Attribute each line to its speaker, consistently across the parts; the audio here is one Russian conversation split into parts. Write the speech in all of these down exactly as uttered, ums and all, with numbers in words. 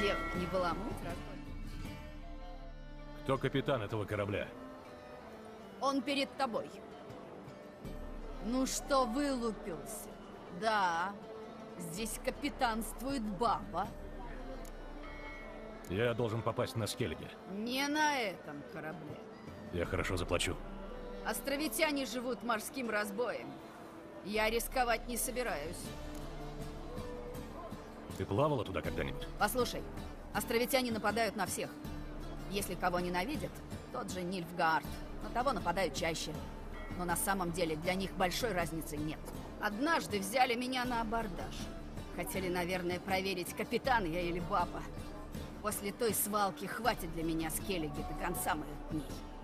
Speaker 1: Девок не баламут, разбойник.
Speaker 2: Кто капитан этого корабля?
Speaker 1: Он перед тобой. Ну что вылупился? Да, здесь капитанствует баба.
Speaker 2: Я должен попасть на Скеллиге.
Speaker 1: Не на этом корабле.
Speaker 2: Я хорошо заплачу.
Speaker 1: Островитяне живут морским разбоем. Я рисковать не собираюсь.
Speaker 2: Ты плавала туда когда-нибудь?
Speaker 1: Послушай, островитяне нападают на всех. Если кого ненавидят, тот же Нильфгаард. На того нападают чаще. Но на самом деле для них большой разницы нет. Однажды взяли меня на абордаж. Хотели, наверное, проверить, капитан я или баба. После той свалки хватит для меня Скеллиги до конца моих дней.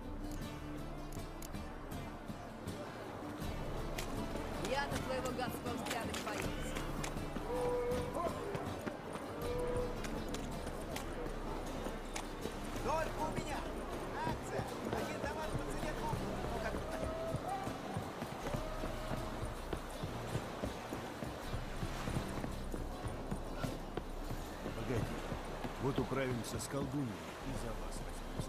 Speaker 1: Я-то твоего гадского взгляда не боюсь.
Speaker 3: Только у меня! Акция! Один товар по цене двух! Ну как так?
Speaker 4: Погоди. Вот управимся с колдуньей и за вас возьмемся.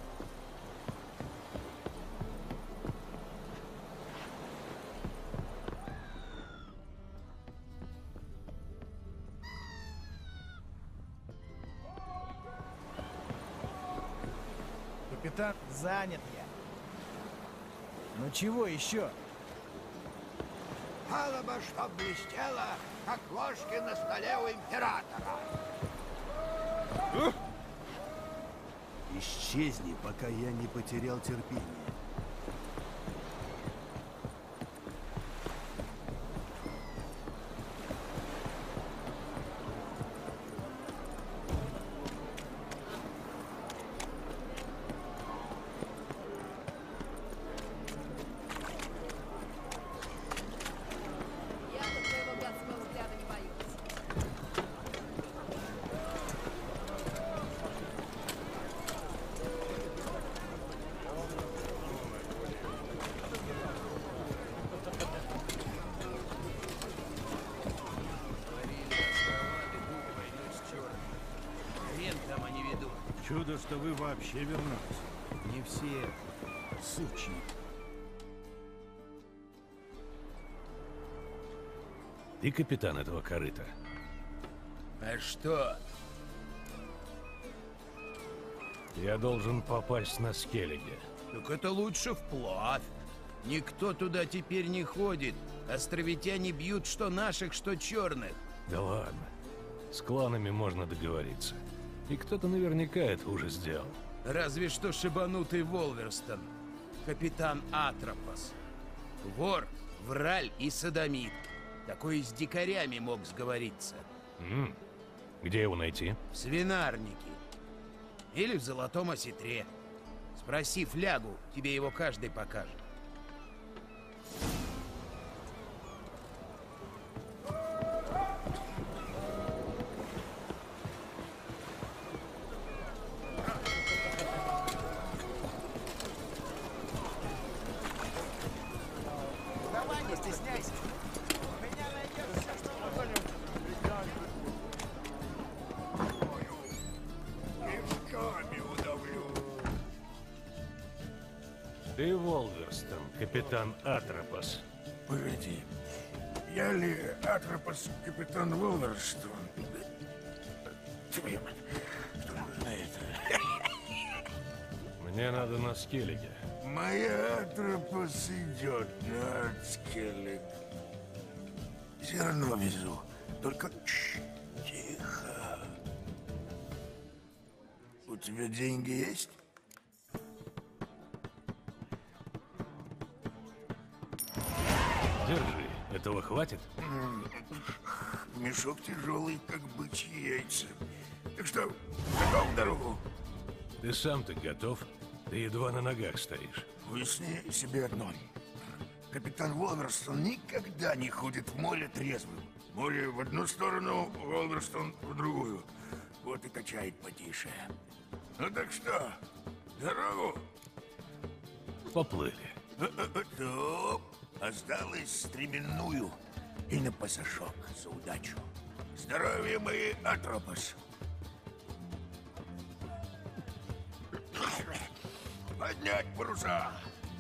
Speaker 3: Капитан, занят я. Ну чего еще?
Speaker 5: Палуба, чтоб блестела, как ложки на столе у императора.
Speaker 4: Исчезни, пока я не потерял терпение.
Speaker 1: Я-то твоего гадского взгляда не боюсь.
Speaker 6: Хрен там они ведут.
Speaker 4: Чудо, что вы вообще вернулись.
Speaker 6: Не все.
Speaker 4: Сучьи.
Speaker 2: Ты капитан этого корыта?
Speaker 6: А что?
Speaker 2: Я должен попасть на Скеллиге.
Speaker 6: Так это лучше вплавь. Никто туда теперь не ходит. Островитяне бьют что наших, что черных.
Speaker 2: Да ладно. С кланами можно договориться. И кто-то наверняка это уже сделал.
Speaker 6: Разве что шибанутый Волверстон. Капитан Атропос. Вор, враль и содомит. Такой и с дикарями мог сговориться.
Speaker 2: М-м. Где его найти?
Speaker 6: В свинарнике. Или в Золотом Осетре. Спроси флягу, тебе его каждый покажет.
Speaker 3: Давай, не стесняйся. У меня найдешь все, что нужно.
Speaker 5: Руками удавлю.
Speaker 2: Ты Волверстон, капитан Атропос.
Speaker 5: Погоди. Я ли Атропос, капитан Волверстон? Твою мать. Что нужно это?
Speaker 2: Мне надо на Скеллиге.
Speaker 5: Моя Атропос идет на Скеллиг. Зерно везу. Только тш, тихо. У тебя деньги есть?
Speaker 2: Держи. Этого хватит?
Speaker 5: Мешок тяжелый, как бычьи яйца. Так что, готов в дорогу?
Speaker 2: Ты сам-то готов? Ты едва на ногах стоишь.
Speaker 5: Уясни себе одно. Капитан Волверстон никогда не ходит в море трезвым. Море в одну сторону, Волверстон в другую. Вот и качает потише. Ну так что, дорогу?
Speaker 2: Поплыли.
Speaker 5: Топ. Осталось стременную и на пасашок за удачу. Здоровья мои, Атропос. Поднять паруса!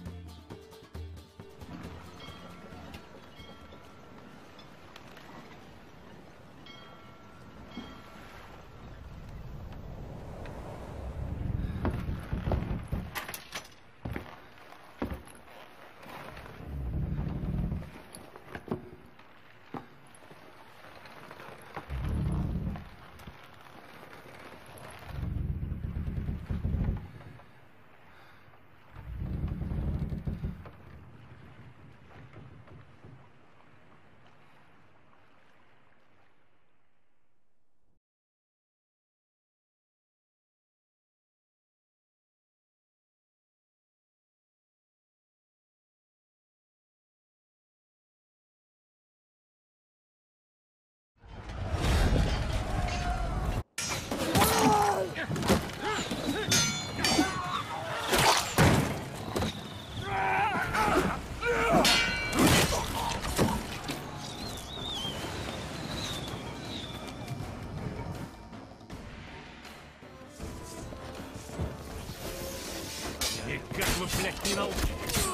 Speaker 2: И как вы, блядь, не научились?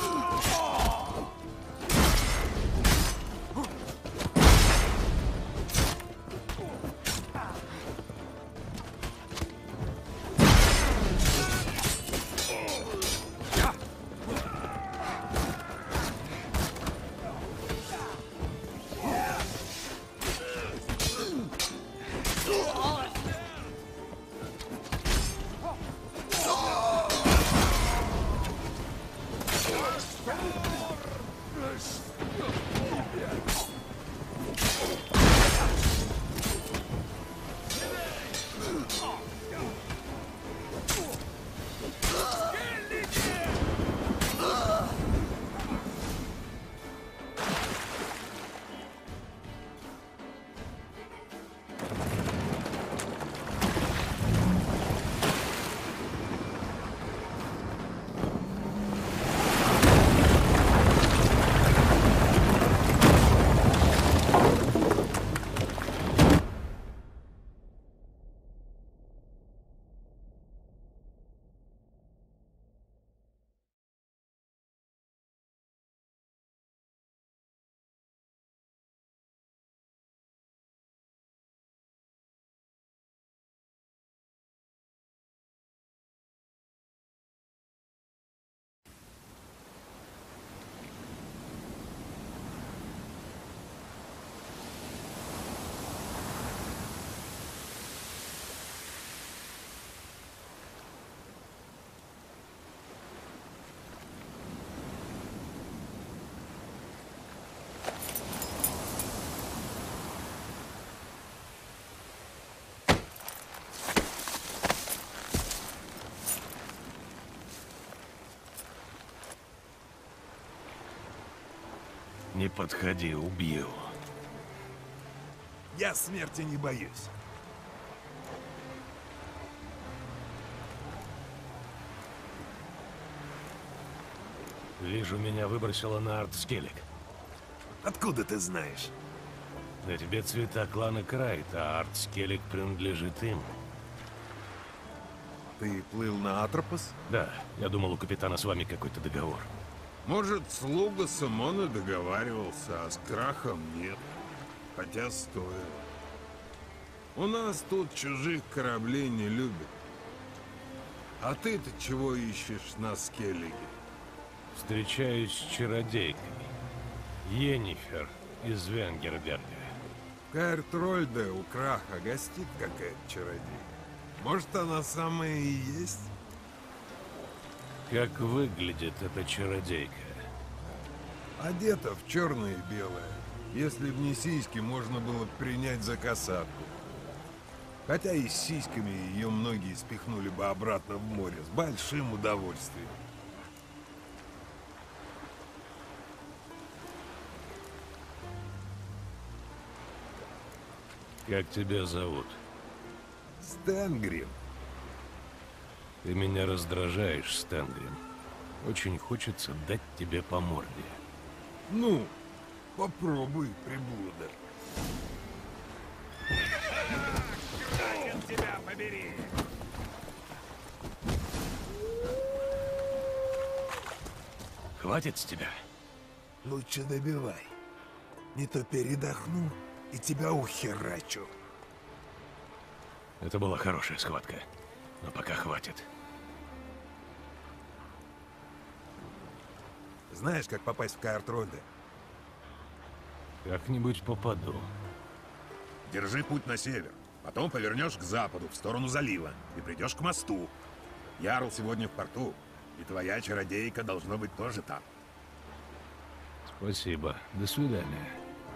Speaker 2: Не подходи, убью.
Speaker 4: Я смерти не боюсь.
Speaker 2: Вижу, меня выбросило на арт-скеллиг.
Speaker 4: Откуда ты знаешь?
Speaker 2: На тебе цвета клана Крайт, а арт-скеллиг принадлежит им.
Speaker 4: Ты плыл на Атропос?
Speaker 2: Да, я думал, у капитана с вами какой-то договор.
Speaker 7: Может, с Лугасом он и договаривался, а с Крахом нет. Хотя стоило. У нас тут чужих кораблей не любят. А ты-то чего ищешь на Скеллиге?
Speaker 2: Встречаюсь с чародейкой. Йеннифер из Венгерберга.
Speaker 7: В Каэртрольде у Краха гостит какая-то чародейка. Может, она самая и есть?
Speaker 2: Как выглядит эта чародейка?
Speaker 7: Одета в черное и белое. Если б не сиськи, можно было бы принять за касатку. Хотя и с сиськами ее многие спихнули бы обратно в море с большим удовольствием.
Speaker 2: Как тебя зовут?
Speaker 7: Стэнгрим.
Speaker 2: Ты меня раздражаешь, Стэнгрим. Очень хочется дать тебе по морде.
Speaker 7: Ну, попробуй, приблуда.
Speaker 3: Кракен тебя побери!
Speaker 2: Хватит с тебя?
Speaker 8: Лучше добивай. Не то передохну и тебя ухерачу.
Speaker 2: Это была хорошая схватка, но пока хватит.
Speaker 8: Знаешь, как попасть в Каэртронде?
Speaker 2: Как-нибудь попаду.
Speaker 7: Держи путь на север. Потом повернешь к западу, в сторону залива, и придешь к мосту. Ярл сегодня в порту, и твоя чародейка должно быть тоже там.
Speaker 2: Спасибо. До свидания.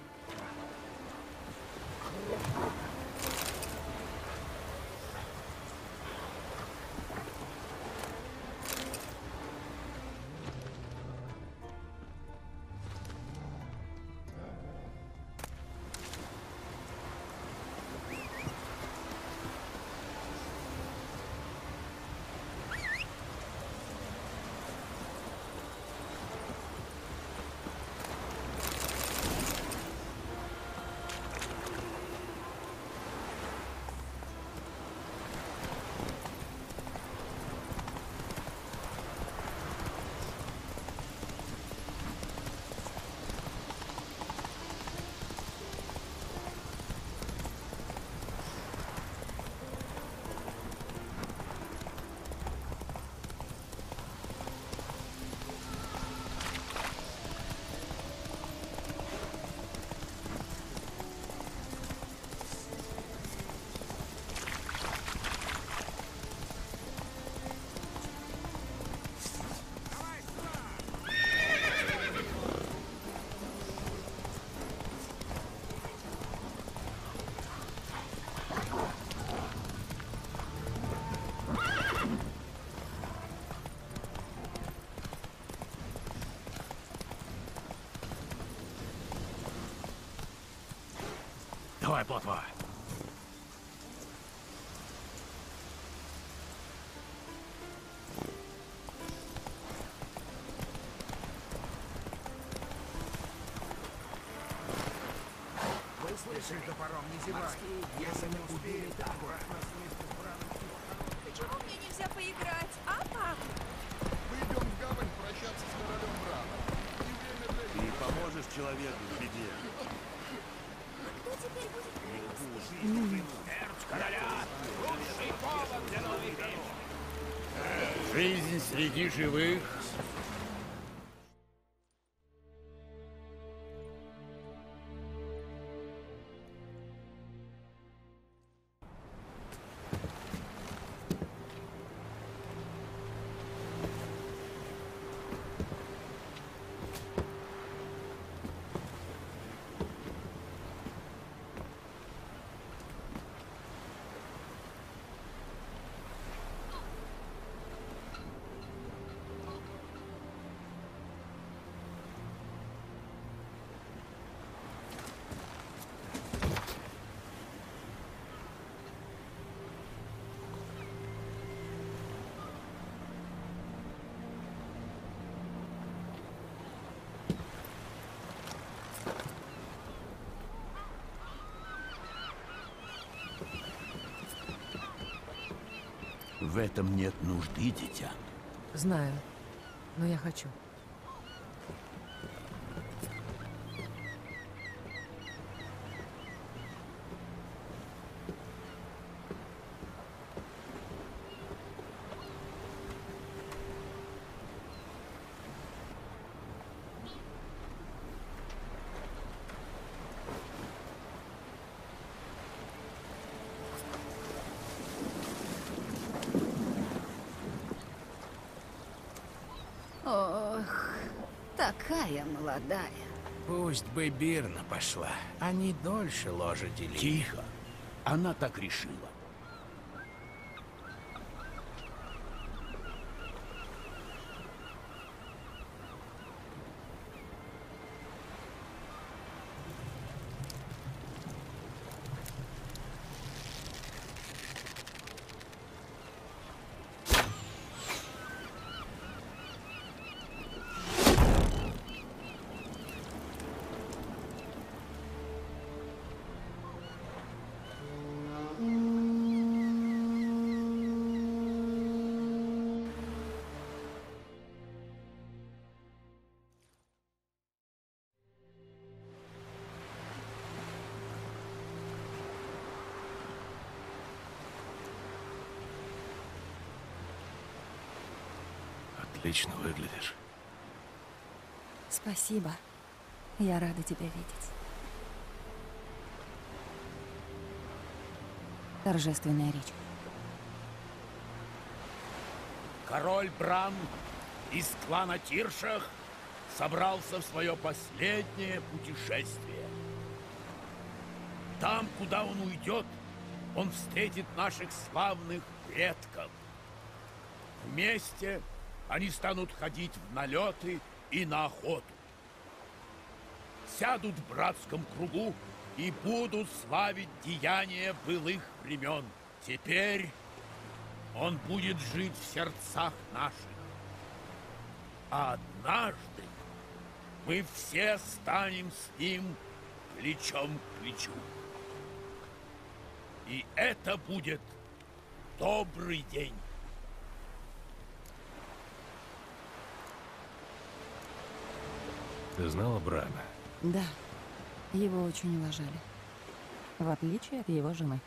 Speaker 2: Давай, плотва.
Speaker 3: Вы слышали, топором не зевай. Если не успеет, так
Speaker 9: Почему мне нельзя поиграть, а, пап?
Speaker 10: Мы идем в гавань прощаться с королем Браном.
Speaker 4: Ты поможешь человеку в беде.
Speaker 9: Кто теперь будет?
Speaker 2: Жизнь среди живых.
Speaker 6: В этом нет нужды, дитя.
Speaker 11: Знаю, но я хочу.
Speaker 1: Ох, такая молодая.
Speaker 6: Пусть бы Бирна пошла, они дольше ложа делили. Тихо. Она так решила.
Speaker 2: Отлично выглядишь.
Speaker 12: Спасибо. Я рада тебя видеть. Торжественная речь.
Speaker 13: Король Бран из клана Тиршах собрался в свое последнее путешествие. Там, куда он уйдет, он встретит наших славных предков. Вместе они станут ходить в налеты и на охоту. Сядут в братском кругу и будут славить деяния былых времен. Теперь он будет жить в сердцах наших. А однажды мы все станем с ним плечом к плечу. И это будет добрый день.
Speaker 2: Ты знала Брана?
Speaker 12: Да, его очень уважали. В отличие от его жены.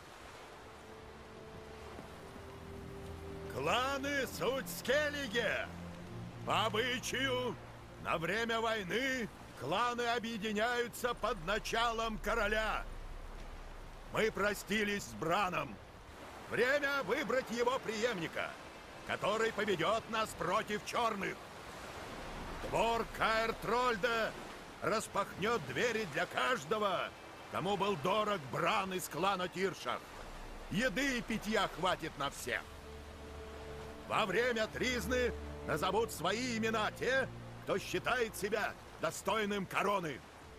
Speaker 14: Кланы суть Скеллиги. По обычаю, на время войны кланы объединяются под началом короля. Мы простились с Браном. Время выбрать его преемника, который поведет нас против черных. Двор Каэр-Трольда распахнет двери для каждого, кому был дорог Бран из клана Тиршах. Еды и питья хватит на всех. Во время тризны назовут свои имена те, кто считает себя достойным короны.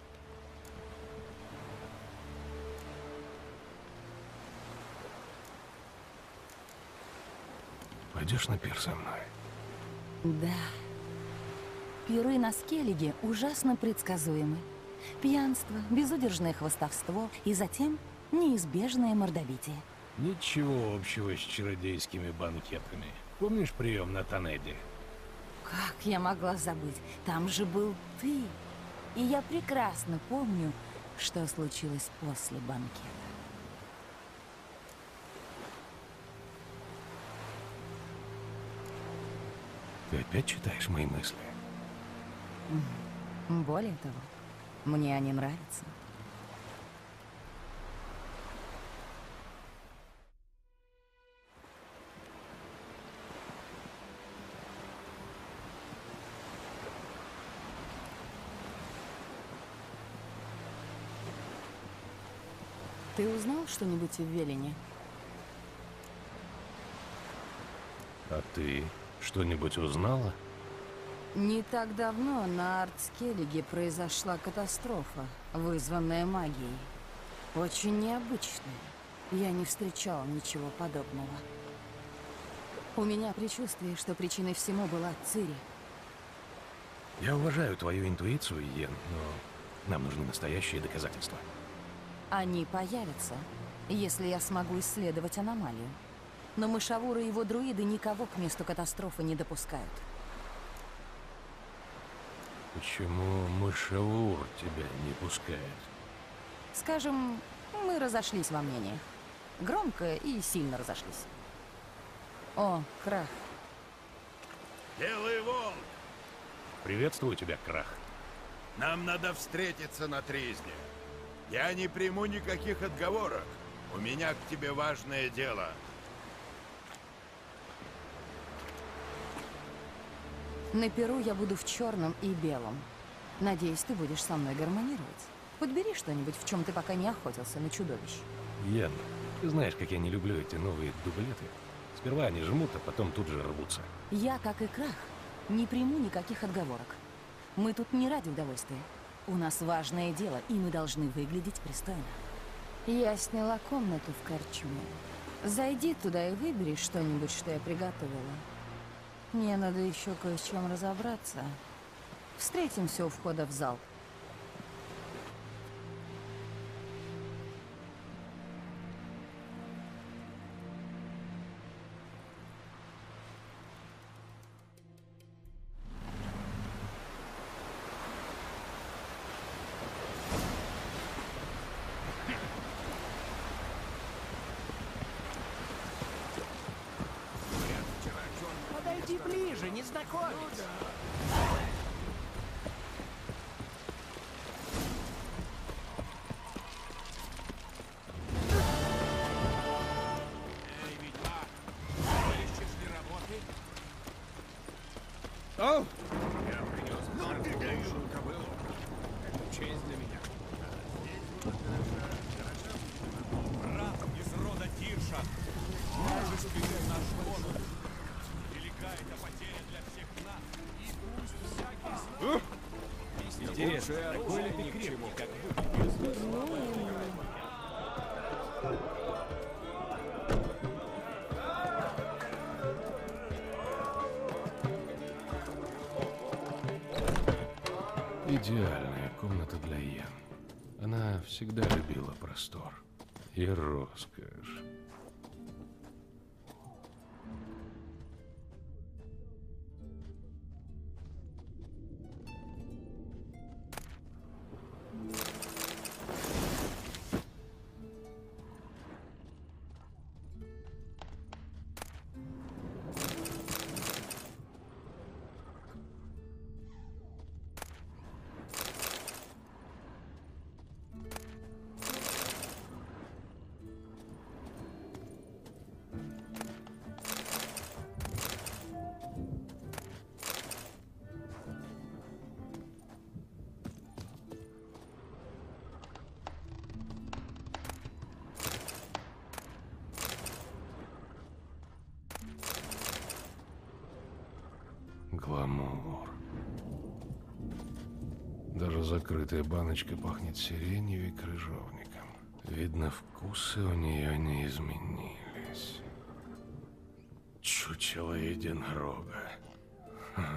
Speaker 2: Пойдешь на пир со мной?
Speaker 12: Да. Пиры на Скеллиге ужасно предсказуемы. Пьянство, безудержное хвастовство и затем неизбежное мордобитие.
Speaker 2: Ничего общего с чародейскими банкетами. Помнишь прием на Танеде?
Speaker 12: Как я могла забыть? Там же был ты. И я прекрасно помню, что случилось после банкета.
Speaker 2: Ты опять читаешь мои мысли?
Speaker 12: Более того, мне они нравятся. Ты узнал что-нибудь в Велине?
Speaker 2: А ты что-нибудь узнала?
Speaker 12: Не так давно на Арт-Скеллиге произошла катастрофа, вызванная магией. Очень необычная. Я не встречала ничего подобного. У меня предчувствие, что причиной всему была Цири.
Speaker 2: Я уважаю твою интуицию, Йен, но нам нужны настоящие доказательства.
Speaker 12: Они появятся, если я смогу исследовать аномалию. Но Мышавур и его друиды никого к месту катастрофы не допускают.
Speaker 2: Почему Мышавур тебя не пускает?
Speaker 12: Скажем, мы разошлись во мнениях. Громко и сильно разошлись. О, Крах.
Speaker 14: Белый волк!
Speaker 2: Приветствую тебя, Крах.
Speaker 14: Нам надо встретиться на тризне. Я не приму никаких отговорок. У меня к тебе важное дело.
Speaker 12: На Перу я буду в черном и белом. Надеюсь, ты будешь со мной гармонировать. Подбери что-нибудь, в чем ты пока не охотился на чудовищ.
Speaker 2: Йен, ты знаешь, как я не люблю эти новые дублеты. Сперва они жмут, а потом тут же рвутся.
Speaker 12: Я, как и Крах, не приму никаких отговорок. Мы тут не ради удовольствия. У нас важное дело, и мы должны выглядеть пристойно. Я сняла комнату в корчме. Зайди туда и выбери что-нибудь, что я приготовила. Мне надо еще кое в чем разобраться. Встретимся у входа в зал.
Speaker 3: Подойди ближе, незнакомец.
Speaker 13: Эй, ведьмак, ищешь ли работы?
Speaker 6: О!
Speaker 13: Я принес
Speaker 5: Ну, ты даешь.
Speaker 13: кобылу. Это честь для меня. Брат из рода Тирша, мужественный наш honor. Велика эта потеря для всех нас. И пусть всякий из нас...
Speaker 2: Интересно, такой ли ты крепкий, как Идеальная комната для Йен. Она всегда любила простор и роскошь. Гламур. Даже закрытая баночка пахнет сиренью и крыжовником. Видно, вкусы у нее не изменились. Чучело единорога. Ха.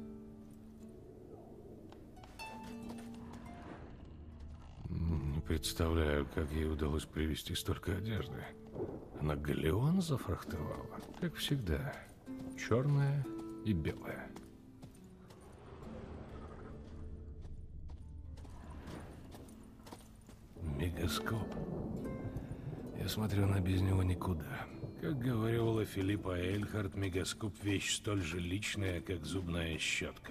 Speaker 2: Не представляю, как ей удалось привезти столько одежды. Она галеон зафрахтовала, как всегда. Черная и белая. Мегаскоп. Я смотрю, она без него никуда. Как говорила Филиппа Эйльхарт, мегаскоп — вещь столь же личная, как зубная щетка.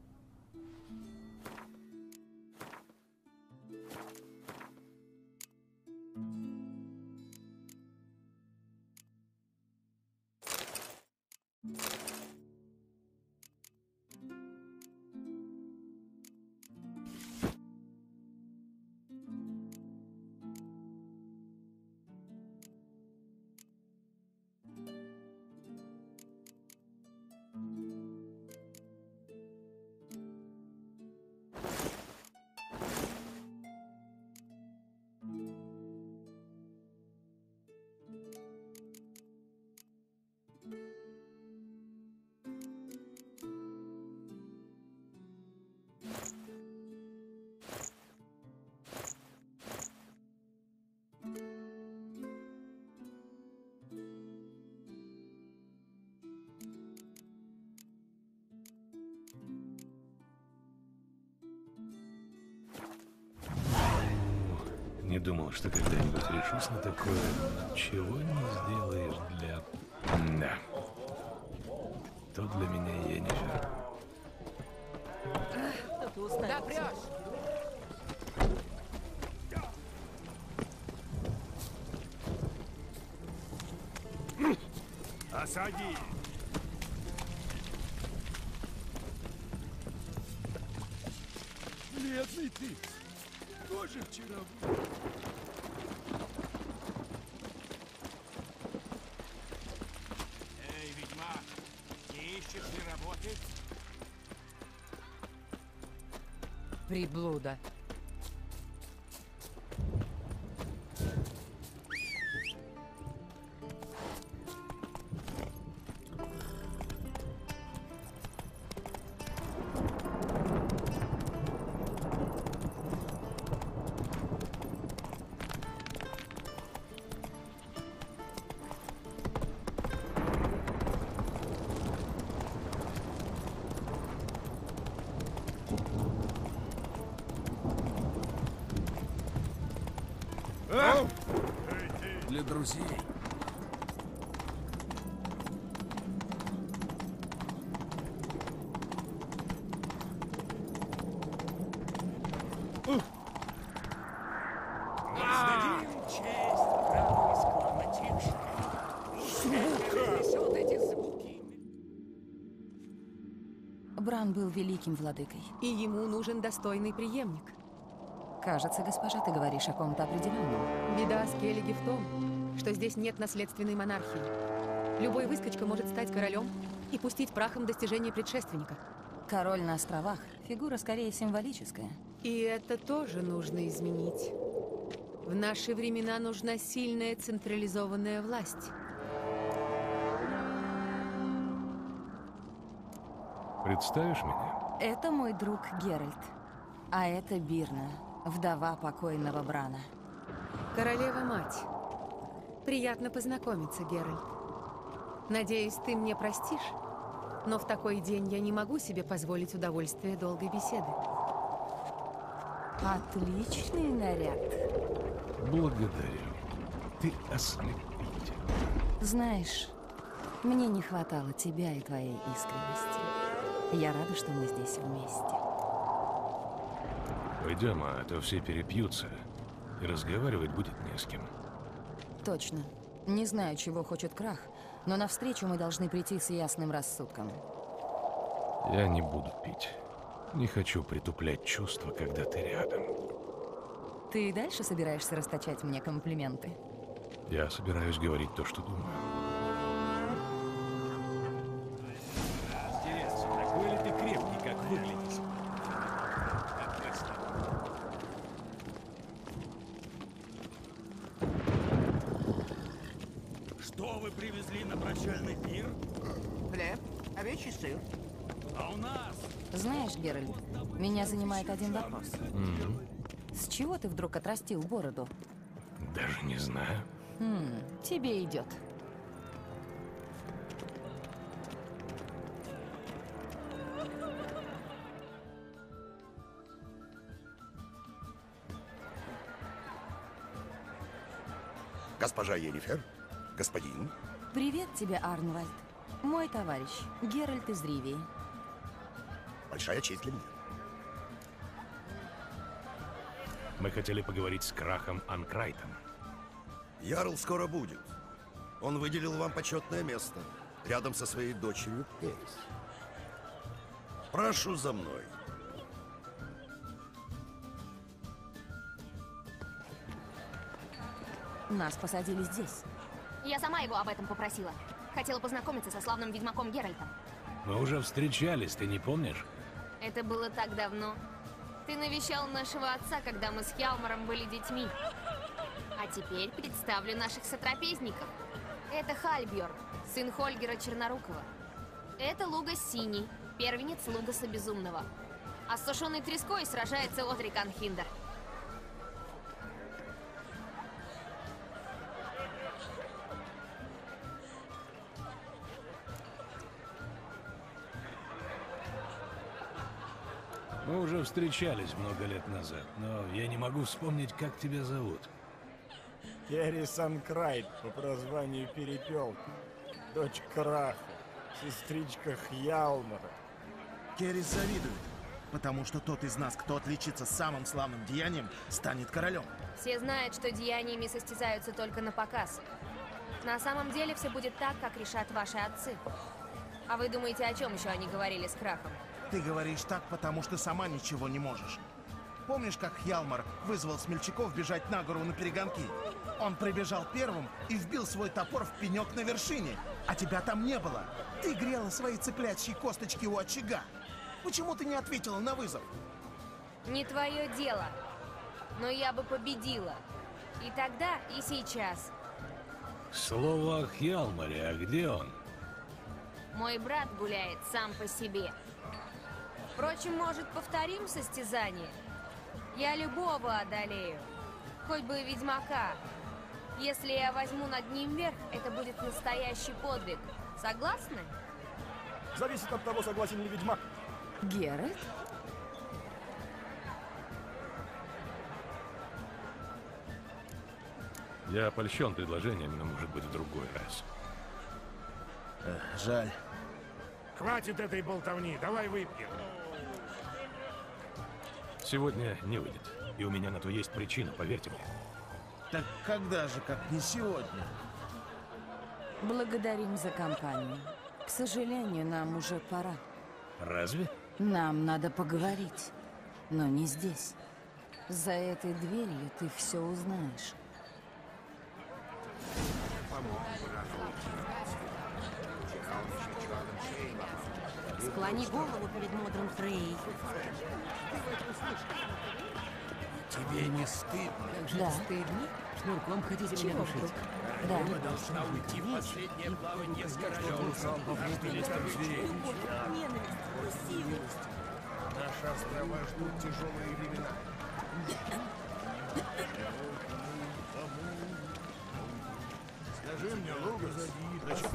Speaker 2: Не думал, что когда-нибудь решусь на такое. Чего не сделаешь для... Да. То для меня Йеннифер.
Speaker 12: Да, прешь!
Speaker 4: Осади!
Speaker 10: Бледный ты! Тоже вчера был.
Speaker 13: Эй, ведьмак, не ищешь ли работы?
Speaker 11: Приблуда.
Speaker 6: Для друзей.
Speaker 12: Бран был великим владыкой.
Speaker 11: И ему нужен достойный преемник.
Speaker 12: Кажется, госпожа, ты говоришь о ком-то определенном.
Speaker 11: Беда Скеллиги в том, что здесь нет наследственной монархии. Любой выскочка может стать королем и пустить прахом достижения предшественника.
Speaker 12: Король на островах — фигура скорее символическая.
Speaker 11: И это тоже нужно изменить. В наши времена нужна сильная централизованная власть.
Speaker 2: Представишь меня?
Speaker 12: Это мой друг Геральт. А это Бирна, вдова покойного Брана.
Speaker 11: Королева-мать. Приятно познакомиться, Геральт. Надеюсь, ты мне простишь, но в такой день я не могу себе позволить удовольствие долгой беседы.
Speaker 12: Отличный наряд.
Speaker 2: Благодарю. Ты ослепительна.
Speaker 12: Знаешь, мне не хватало тебя и твоей искренности. Я рада, что мы здесь вместе.
Speaker 2: Пойдем, а то все перепьются, и разговаривать будет не с кем.
Speaker 12: Точно. Не знаю, чего хочет Крах, но навстречу мы должны прийти с ясным рассудком.
Speaker 2: Я не буду пить. Не хочу притуплять чувства, когда ты рядом.
Speaker 12: Ты и дальше собираешься расточать мне комплименты?
Speaker 2: Я собираюсь говорить то, что думаю.
Speaker 15: Интересно, такой ли ты крепкий, как выглядишь?
Speaker 13: Что вы привезли на прощальный пир?
Speaker 3: Хлеб, овечий сыр.
Speaker 13: А у нас?
Speaker 12: Знаешь, Геральт, меня занимает один вопрос.
Speaker 2: Mm-hmm.
Speaker 12: С чего ты вдруг отрастил бороду?
Speaker 2: Даже не знаю.
Speaker 12: Хм, тебе идет.
Speaker 16: Госпожа Йеннифер, господин.
Speaker 12: Привет тебе, Арнвальд. Мой товарищ, Геральт из Ривии.
Speaker 16: Большая честь для меня.
Speaker 2: Мы хотели поговорить с Крахом Анкрайтом.
Speaker 16: Ярл скоро будет. Он выделил вам почетное место, рядом со своей дочерью Эрис. Прошу за мной.
Speaker 12: Нас посадили здесь.
Speaker 17: Я сама его об этом попросила. Хотела познакомиться со славным ведьмаком Геральтом.
Speaker 2: Мы уже встречались, ты не помнишь?
Speaker 17: Это было так давно. Ты навещал нашего отца, когда мы с Хьялмаром были детьми. А теперь представлю наших сотрапезников. Это Хальбьорн, сын Хольгера Чернорукого. Это Лугас Синий, первенец Лугаса Безумного. А с сушеной треской сражается Одрик Анхиндер.
Speaker 2: Мы уже встречались много лет назад, но я не могу вспомнить, как тебя зовут.
Speaker 4: Эрис Анкрайт по прозванию Перепелка. Дочь Краха, сестричка Хьялмара.
Speaker 18: Керрис завидует, потому что тот из нас, кто отличится самым славным деянием, станет королем.
Speaker 17: Все знают, что деяниями состязаются только на показ. На самом деле все будет так, как решат ваши отцы. А вы думаете, о чем еще они говорили с Крахом?
Speaker 18: Ты говоришь так, потому что сама ничего не можешь. Помнишь, как Хьялмар вызвал смельчаков бежать на гору на перегонки? Он прибежал первым и вбил свой топор в пенек на вершине, а тебя там не было. Ты грела свои цыплячьи косточки у очага. Почему ты не ответила на вызов?
Speaker 17: Не твое дело. Но я бы победила. И тогда, и сейчас.
Speaker 2: Слово о Хьялмаре, а где он?
Speaker 17: Мой брат гуляет сам по себе. Впрочем, может, повторим состязание? Я любого одолею. Хоть бы и ведьмака. Если я возьму над ним верх, это будет настоящий подвиг. Согласны?
Speaker 4: Зависит от того, согласен ли ведьмак.
Speaker 12: Геральт?
Speaker 2: Я польщен предложением, но, может быть, в другой раз.
Speaker 18: Эх, жаль.
Speaker 19: Хватит этой болтовни, давай выпьем.
Speaker 2: Сегодня не выйдет. И у меня на то есть причина, поверьте мне.
Speaker 18: Так когда же, как не сегодня?
Speaker 12: Благодарим за компанию. К сожалению, нам уже пора.
Speaker 2: Разве?
Speaker 12: Нам надо поговорить, но не здесь. За этой дверью ты все узнаешь.
Speaker 20: Склони голову перед мудрым Фрей.
Speaker 6: Тебе не стыдно?
Speaker 20: Как же
Speaker 12: Да.
Speaker 20: стыдно?
Speaker 15: Шнурком хотите
Speaker 20: Чего
Speaker 15: меня душить?
Speaker 20: вдруг?
Speaker 12: Да.
Speaker 6: Ты должна уйти в последнее плавание с королем.
Speaker 18: Наши острова ждут тяжелые времена.
Speaker 4: Скажи мне, Лугас, зачем?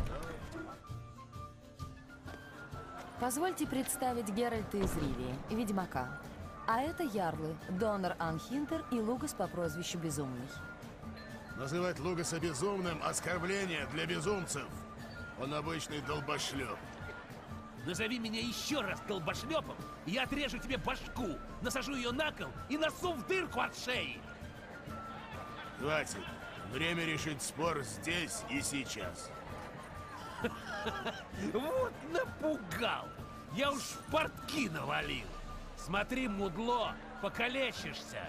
Speaker 12: Позвольте представить Геральта из Ривии, ведьмака. А это ярлы, Донор Анхинтер и Лугас по прозвищу Безумный.
Speaker 4: Называть Лугаса безумным — оскорбление для безумцев. Он обычный долбошлеп.
Speaker 15: Назови меня еще раз долбошлепом, и я отрежу тебе башку, насажу ее на кол и носу в дырку от шеи.
Speaker 4: Хватит. Время решить спор здесь и сейчас.
Speaker 15: Вот напугал! Я уж в портки навалил. Смотри, мудло, покалечишься.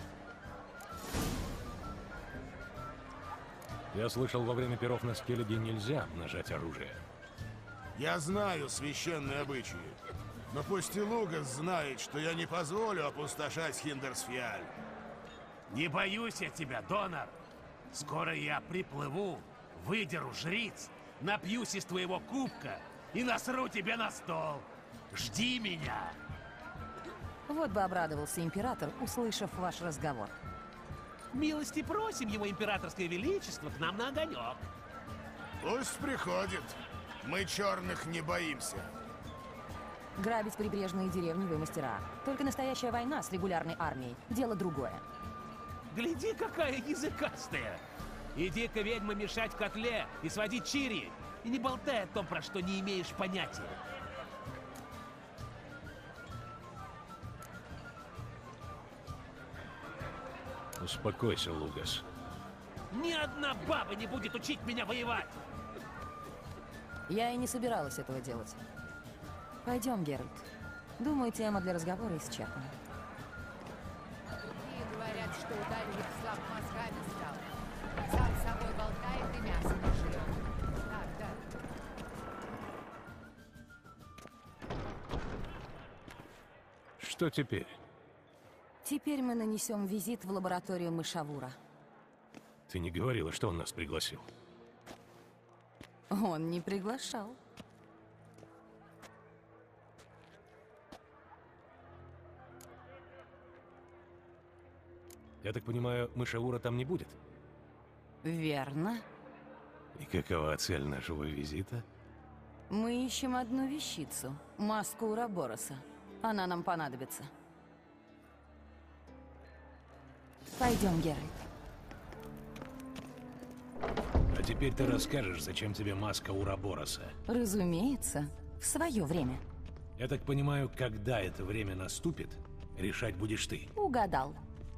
Speaker 2: Я слышал, во время перов на Скеллиге нельзя обнажать оружие.
Speaker 4: Я знаю священные обычаи, но пусть и Лугас знает, что я не позволю опустошать Хиндерсфьяль.
Speaker 15: Не боюсь я тебя, Донор. Скоро я приплыву, выдеру жриц, напьюсь из твоего кубка и насру тебе на стол. Жди меня.
Speaker 12: Вот бы обрадовался император, услышав ваш разговор.
Speaker 15: Милости просим, его императорское величество, к нам на огонек.
Speaker 4: Пусть приходит. Мы черных не боимся.
Speaker 12: Грабить прибрежные деревни вы мастера. Только настоящая война с регулярной армией – дело другое.
Speaker 15: Гляди, какая языкастая! Иди-ка, ведьма, мешать в котле и сводить чири, и не болтай о том, про что не имеешь понятия.
Speaker 2: Успокойся, Лугас.
Speaker 15: Ни одна баба не будет учить меня воевать!
Speaker 12: Я и не собиралась этого делать. Пойдем, Геральт. Думаю, тема для разговора исчерпана.
Speaker 1: Другие говорят, что ударили в слаб мозгами стал. Сам с собой болтает и мясо не жрет. Так, да.
Speaker 2: Что теперь?
Speaker 12: Теперь мы нанесем визит в лабораторию Мышавура.
Speaker 2: Ты не говорила, что он нас пригласил.
Speaker 12: Он не приглашал.
Speaker 2: Я так понимаю, Мышавура там не будет?
Speaker 12: Верно.
Speaker 2: И какова цель нашего визита?
Speaker 12: Мы ищем одну вещицу. Маску Урабороса. Она нам понадобится. Пойдем, Геральт.
Speaker 2: А теперь ты расскажешь, зачем тебе маска Урабороса.
Speaker 12: Разумеется, в свое время.
Speaker 2: Я так понимаю, когда это время наступит, решать будешь ты.
Speaker 12: Угадал.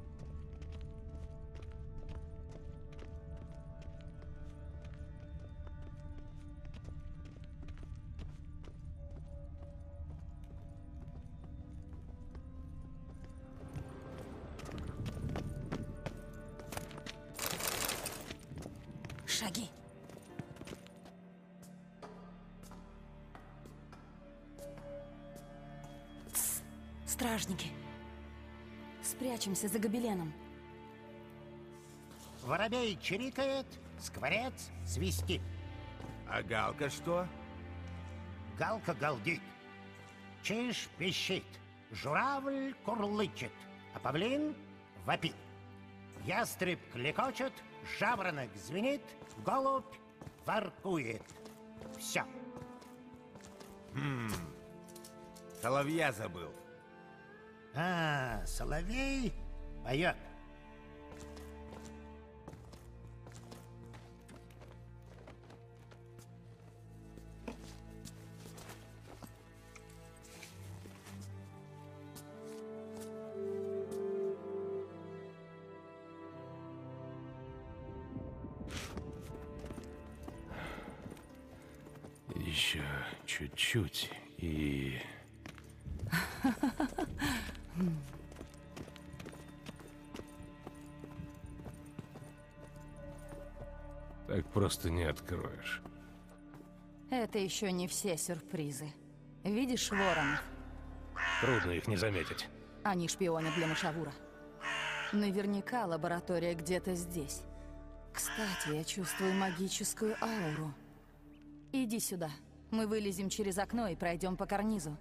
Speaker 12: Шаги. Тс, стражники. Спрячемся за гобеленом.
Speaker 3: Воробей чирикает, скворец свистит.
Speaker 14: А Галка что?
Speaker 3: Галка галдит. Чиж пищит. Журавль курлычет. А павлин вопит. Ястреб клекочет, жаворонок звенит, голубь воркует. Все.
Speaker 14: Хм. Соловья забыл.
Speaker 3: А, соловей поет.
Speaker 2: Еще чуть-чуть и... Так просто не откроешь.
Speaker 12: Это еще не все сюрпризы. Видишь воронов?
Speaker 2: Трудно их не заметить.
Speaker 12: Они шпионы для Мышавура. Наверняка лаборатория где-то здесь. Кстати, я чувствую магическую ауру. Иди сюда. Мы вылезем через окно и пройдем по карнизу.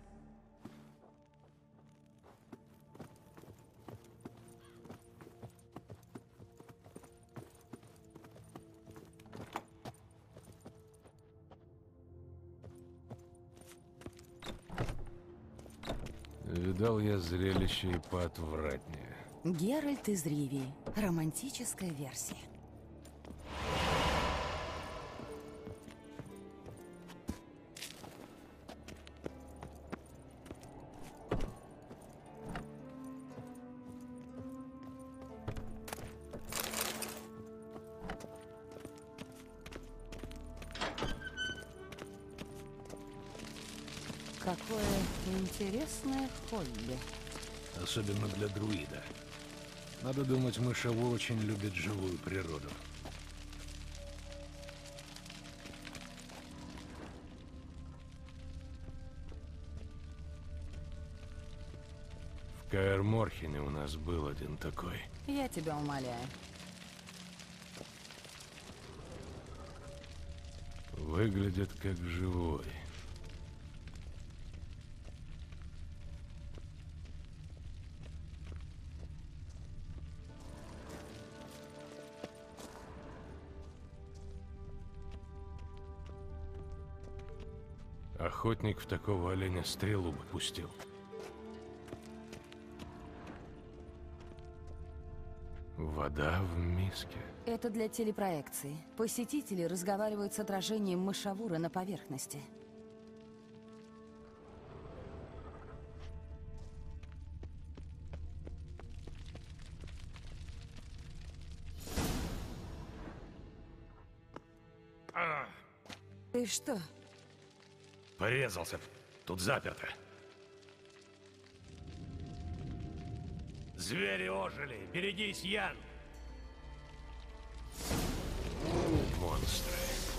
Speaker 2: Видал я зрелище и поотвратнее.
Speaker 12: Геральт из Ривии. Романтическая версия. Какое интересное хобби.
Speaker 2: Особенно для друида. Надо думать, Мышавур очень любит живую природу. В Каэр Морхене у нас был один такой.
Speaker 12: Я тебя умоляю.
Speaker 2: Выглядит как живой. Охотник в такого оленя стрелу бы пустил. Вода в миске.
Speaker 12: Это для телепроекции. Посетители разговаривают с отражением Мышавура на поверхности.
Speaker 2: А!
Speaker 12: Ты что?
Speaker 2: Порезался. Тут заперто.
Speaker 15: Звери ожили. Берегись, Ян.
Speaker 2: Монстры.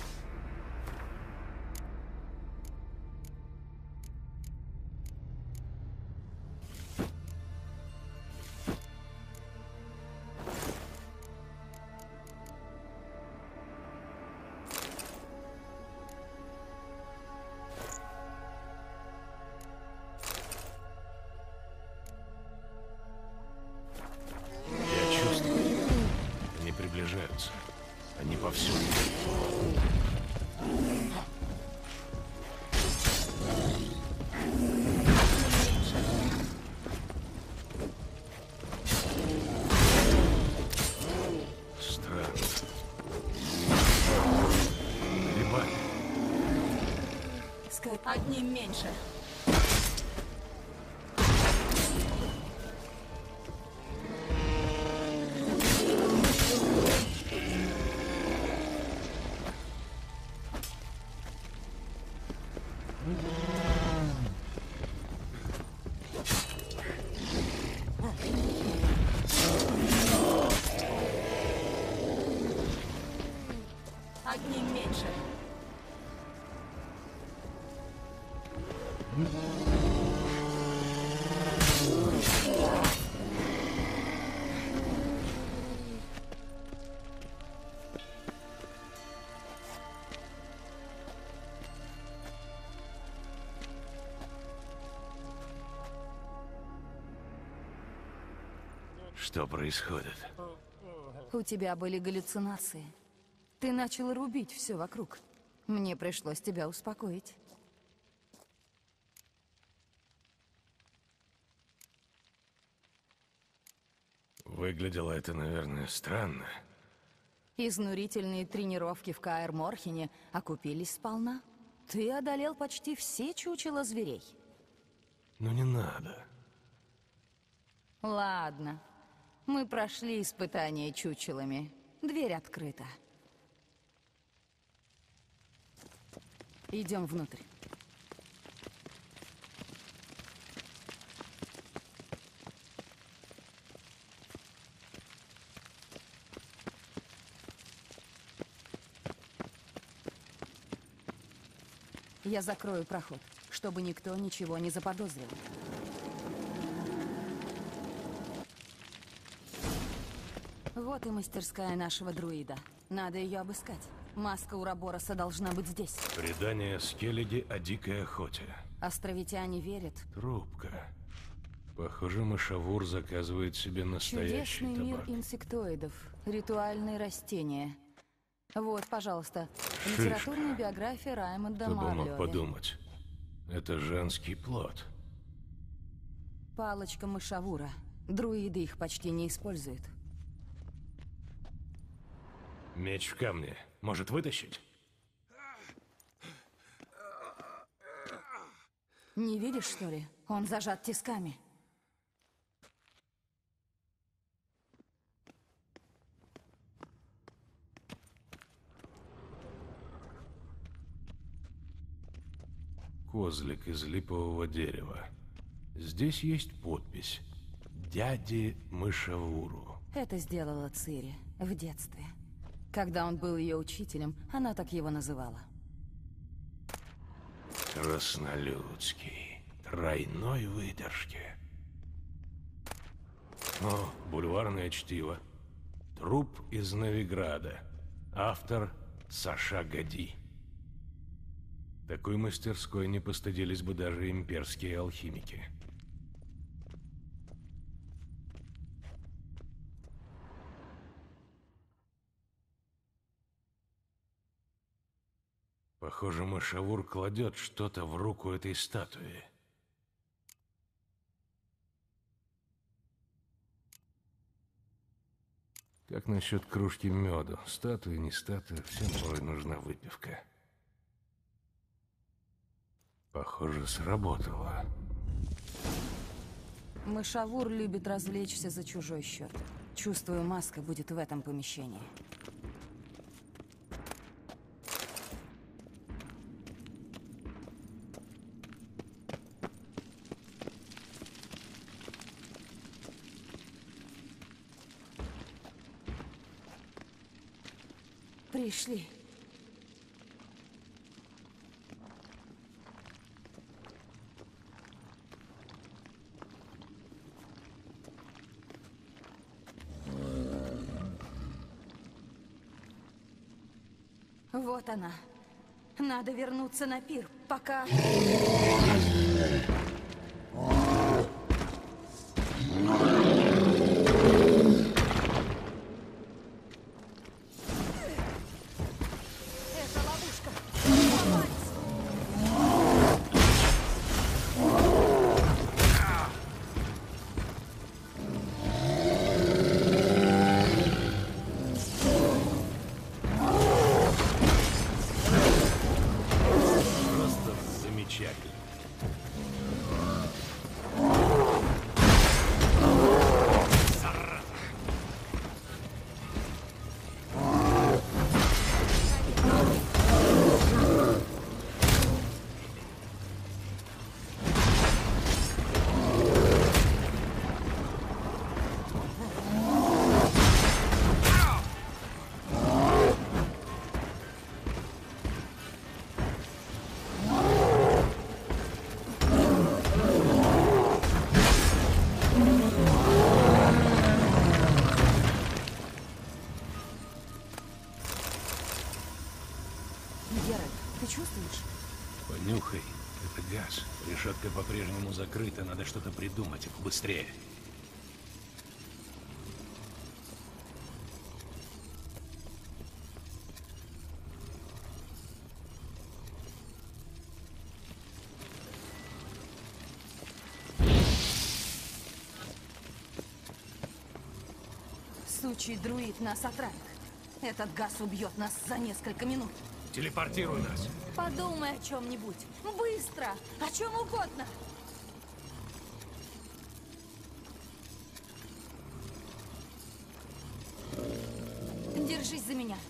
Speaker 2: Приближаются. Они повсюду. Странно. Грибами.
Speaker 12: Одним меньше. Одним меньше.
Speaker 2: Что происходит?
Speaker 12: У тебя были галлюцинации. Ты начал рубить все вокруг. Мне пришлось тебя успокоить.
Speaker 2: Выглядело это, наверное, странно.
Speaker 12: Изнурительные тренировки в Каэр Морхене окупились сполна. Ты одолел почти все чучела зверей.
Speaker 2: Но не надо.
Speaker 12: Ладно. Мы прошли испытание чучелами. Дверь открыта. Идем внутрь. Я закрою проход, чтобы никто ничего не заподозрил. Вот и мастерская нашего друида. Надо ее обыскать. Маска Урабороса должна быть здесь.
Speaker 2: Предание Скеллиги о дикой охоте.
Speaker 12: Островитяне верят.
Speaker 2: Трубка. Похоже, мышавур заказывает себе настоящий
Speaker 12: Чудесный мир
Speaker 2: табак.
Speaker 12: инсектоидов. Ритуальные растения. Вот, пожалуйста,
Speaker 2: Шишка.
Speaker 12: литературная биография Раймонда
Speaker 2: Кто бы мог
Speaker 12: Марлёви.
Speaker 2: подумать. Это женский плод.
Speaker 12: Палочка мышавура. Друиды их почти не используют.
Speaker 2: Меч в камне. Может вытащить?
Speaker 12: Не видишь, что ли? Он зажат тисками.
Speaker 2: Козлик из липового дерева. Здесь есть подпись. Дяде Мышавуру.
Speaker 12: Это сделала Цири в детстве. Когда он был ее учителем, она так его называла.
Speaker 2: Краснолюдский. Тройной выдержки. О, бульварное чтиво. Труп из Новиграда. Автор Саша Гади. Такой мастерской не постыдились бы даже имперские алхимики. Похоже, мышавур кладет что-то в руку этой статуи. Как насчет кружки меду? Статуя, не статуя, всем порой нужна выпивка. Похоже, сработало.
Speaker 12: Мышавур любит развлечься за чужой счет. Чувствую, маска будет в этом помещении. Пришли. Вот она. Надо вернуться на пир, пока... Это ловушка.
Speaker 2: Просто замечательно. Зараза.
Speaker 12: Геральт, ты чувствуешь?
Speaker 2: Понюхай. Это газ. Решетка по-прежнему закрыта. Надо что-то придумать. И побыстрее.
Speaker 12: Сучий друид нас отравит. Этот газ убьет нас за несколько минут.
Speaker 2: Телепортируй нас.
Speaker 12: Подумай о чем-нибудь. Быстро! О чем угодно! Держись за меня.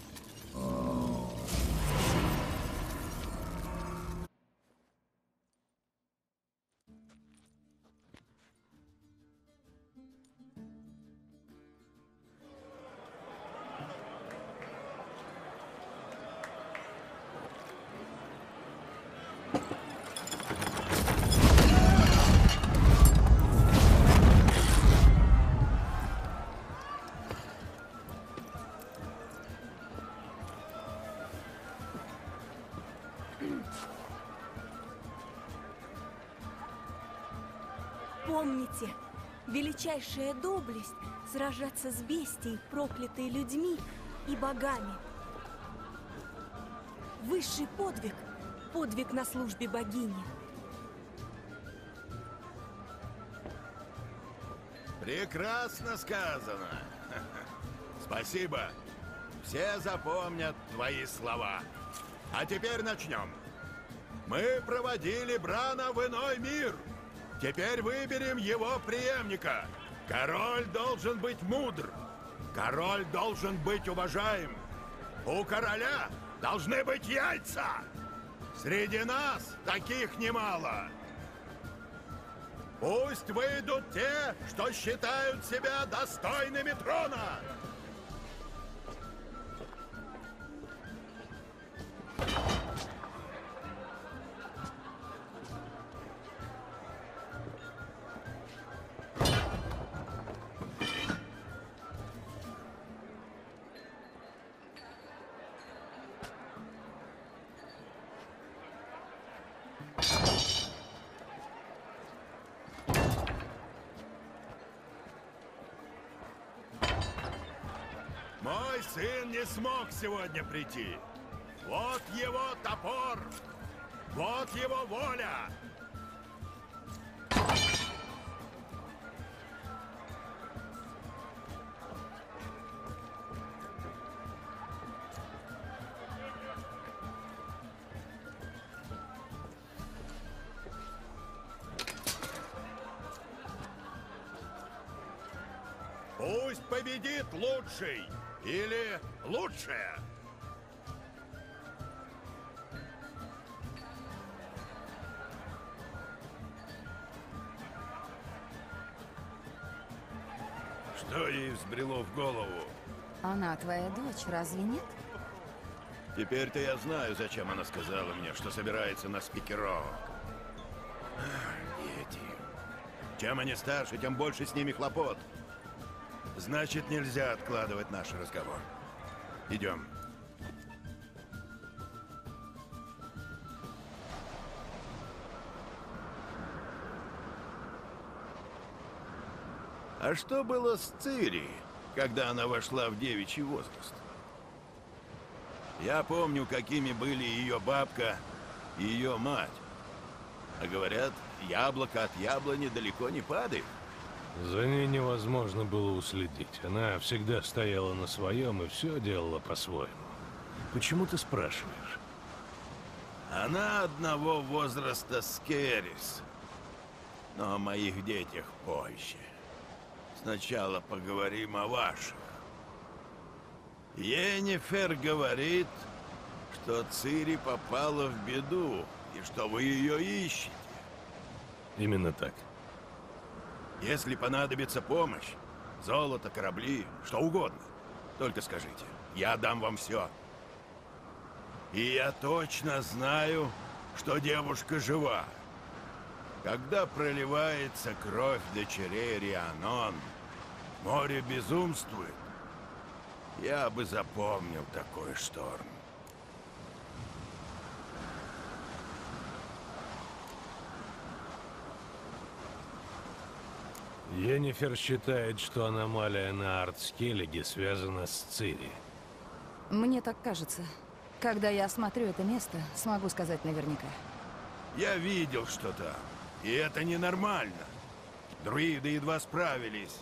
Speaker 21: Помните, величайшая доблесть — сражаться с бестией, проклятой людьми и богами. Высший подвиг — подвиг на службе богини.
Speaker 14: Прекрасно сказано. Спасибо. Все запомнят твои слова. А теперь начнем. Мы проводили Брана в иной мир. Теперь выберем его преемника. Король должен быть мудр. Король должен быть уважаем. У короля должны быть яйца. Среди нас таких немало. Пусть выйдут те, что считают себя достойными трона. Мой сын не смог сегодня прийти. Вот его топор. Вот его воля. Пусть победит лучший или лучшая.
Speaker 2: Что ей взбрело в голову?
Speaker 12: Она твоя дочь, разве нет?
Speaker 14: Теперь-то я знаю, зачем она сказала мне, что собирается на спикерок. Дети. Чем они старше, тем больше с ними хлопот. Значит, нельзя откладывать наш разговор. Идем. А что было с Цири, когда она вошла в девичий возраст? Я помню, какими были ее бабка и ее мать. А говорят, яблоко от яблони далеко не падает.
Speaker 2: За ней невозможно было уследить. Она всегда стояла на своем и все делала по-своему. Почему ты спрашиваешь?
Speaker 14: Она одного возраста с Керрис. Но о моих детях позже. Сначала поговорим о ваших. Йеннифер говорит, что Цири попала в беду, и что вы ее ищете.
Speaker 2: Именно так.
Speaker 14: Если понадобится помощь, золото, корабли, что угодно, только скажите, я дам вам все. И я точно знаю, что девушка жива. Когда проливается кровь дочерей Рианон, море безумствует. Я бы запомнил такой шторм.
Speaker 2: Йеннифер считает, что аномалия на Артскеллиге связана с Цири.
Speaker 12: Мне так кажется. Когда я осмотрю это место, смогу сказать наверняка.
Speaker 14: Я видел, что там. И это ненормально. Друиды едва справились.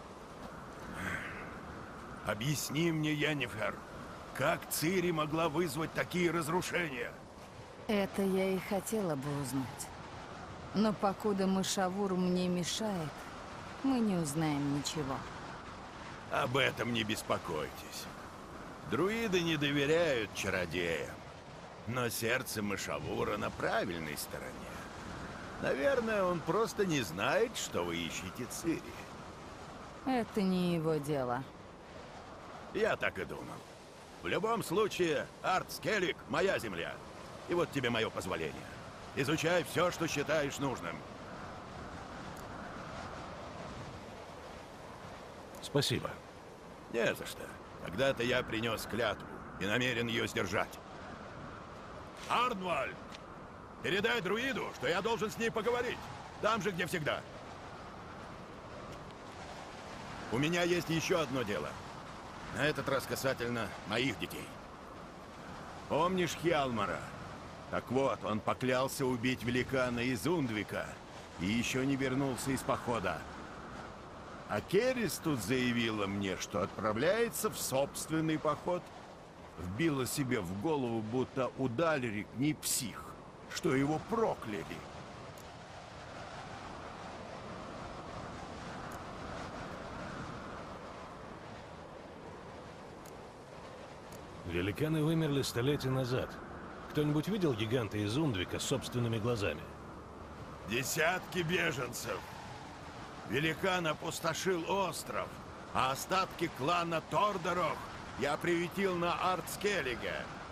Speaker 14: Объясни мне, Йеннифер, как Цири могла вызвать такие разрушения?
Speaker 12: Это я и хотела бы узнать. Но покуда мышавур мне мешает, мы не узнаем ничего.
Speaker 14: Об этом не беспокойтесь. Друиды не доверяют чародеям. Но сердце мышавура на правильной стороне. Наверное, он просто не знает, что вы ищете Цири.
Speaker 12: Это не его дело.
Speaker 14: Я так и думал. В любом случае, Артскеллиг — моя земля. И вот тебе мое позволение. Изучай все, что считаешь нужным.
Speaker 2: Спасибо.
Speaker 14: Не за что. Когда-то я принес клятву и намерен ее сдержать. Арнвальд! Передай друиду, что я должен с ней поговорить. Там же, где всегда. У меня есть еще одно дело. На этот раз касательно моих детей. Помнишь Хьялмара? Так вот, он поклялся убить великана из Ундвика и еще не вернулся из похода. А Керрис тут заявила мне, что отправляется в собственный поход. Вбила себе в голову, будто Удальрик не псих, что его прокляли.
Speaker 2: Великаны вымерли столетия назад. Кто-нибудь видел гиганта из Ундвика собственными глазами?
Speaker 14: Десятки беженцев. Великан опустошил остров, а остатки клана Тордоров я приютил на Артскеллиге.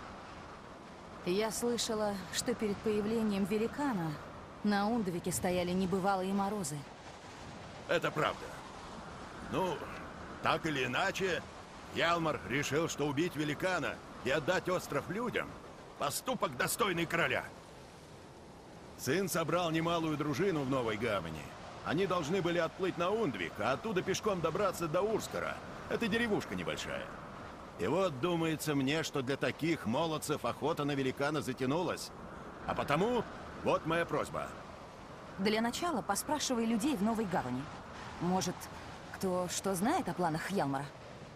Speaker 12: Я слышала, что перед появлением великана на Ундвике стояли небывалые морозы.
Speaker 14: Это правда. Ну, так или иначе, Хьялмар решил, что убить великана и отдать остров людям — поступок, достойный короля. Сын собрал немалую дружину в Новой Гавани. Они должны были отплыть на Ундвик, а оттуда пешком добраться до Урскара. Это деревушка небольшая. И вот думается мне, что для таких молодцев охота на великана затянулась. А потому вот моя просьба.
Speaker 12: Для начала поспрашивай людей в Новой Гавани. Может, кто что знает о планах Хьялмара?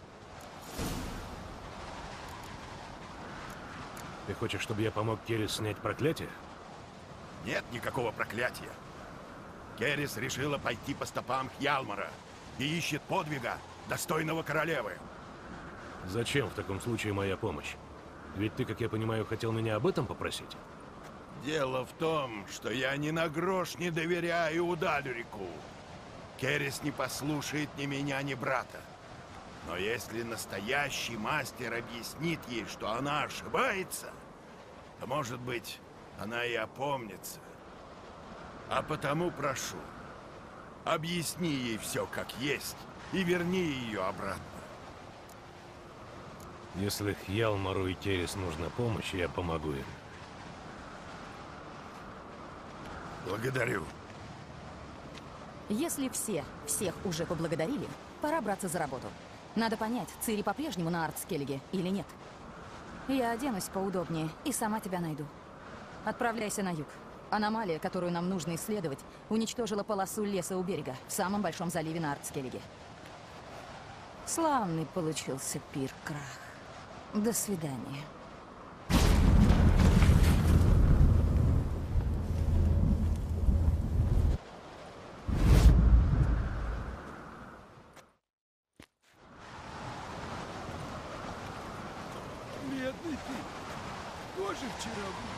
Speaker 2: Ты хочешь, чтобы я помог Керрис снять проклятие?
Speaker 14: Нет никакого проклятия. Керрис решила пойти по стопам Хьялмара и ищет подвига, достойного королевы.
Speaker 2: Зачем в таком случае моя помощь? Ведь ты, как я понимаю, хотел меня об этом попросить?
Speaker 14: Дело в том, что я ни на грош не доверяю Удальрику. Керрис не послушает ни меня, ни брата. Но если настоящий мастер объяснит ей, что она ошибается, то, может быть, она и опомнится. А потому прошу, объясни ей все как есть и верни ее обратно.
Speaker 2: Если Хьялмару и Керрис нужна помощь, я помогу им.
Speaker 14: Благодарю.
Speaker 12: Если все всех уже поблагодарили, пора браться за работу. Надо понять, Цири по-прежнему на Артскеллиге или нет. Я оденусь поудобнее и сама тебя найду. Отправляйся на юг. Аномалия, которую нам нужно исследовать, уничтожила полосу леса у берега, в самом большом заливе на Артскеллиге. Славный получился пир, Крах. До свидания.
Speaker 10: Бедный ты. Тоже вчера был.